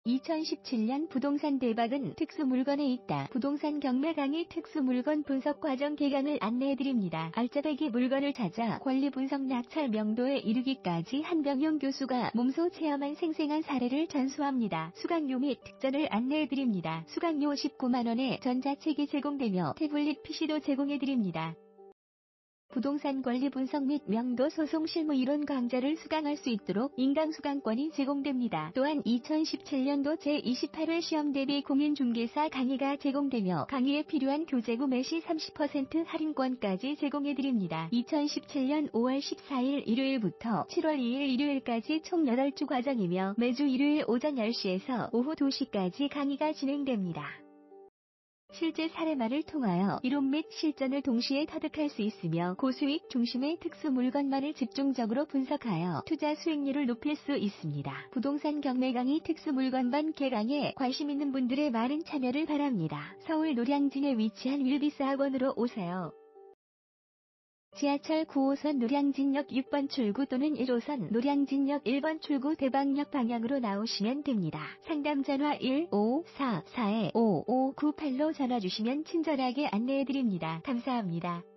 2017년 부동산 대박은 특수물건에 있다. 부동산 경매 강의 특수물건 분석 과정 개강을 안내해드립니다. 알짜배기 물건을 찾아 권리 분석 낙찰 명도에 이르기까지 한병용 교수가 몸소 체험한 생생한 사례를 전수합니다. 수강료 및 특전을 안내해드립니다. 수강료 19만원에 전자책이 제공되며 태블릿 PC도 제공해드립니다. 부동산 권리 분석 및 명도 소송 실무 이론 강좌를 수강할 수 있도록 인강 수강권이 제공됩니다. 또한 2017년도 제28회 시험 대비 공인중개사 강의가 제공되며 강의에 필요한 교재 구매 시 30% 할인권까지 제공해드립니다. 2017년 5월 14일 일요일부터 7월 2일 일요일까지 총 8주 과정이며 매주 일요일 오전 10시에서 오후 2시까지 강의가 진행됩니다. 실제 사례말을 통하여 이론 및 실전을 동시에 터득할 수 있으며 고수익 중심의 특수 물건만을 집중적으로 분석하여 투자 수익률을 높일 수 있습니다. 부동산 경매 강의 특수 물건반 개강에 관심 있는 분들의 많은 참여를 바랍니다. 서울 노량진에 위치한 윌비스 학원으로 오세요. 지하철 9호선 노량진역 6번 출구 또는 1호선 노량진역 1번 출구 대방역 방향으로 나오시면 됩니다. 상담 전화 1544-5598로 전화 주시면 친절하게 안내해드립니다. 감사합니다.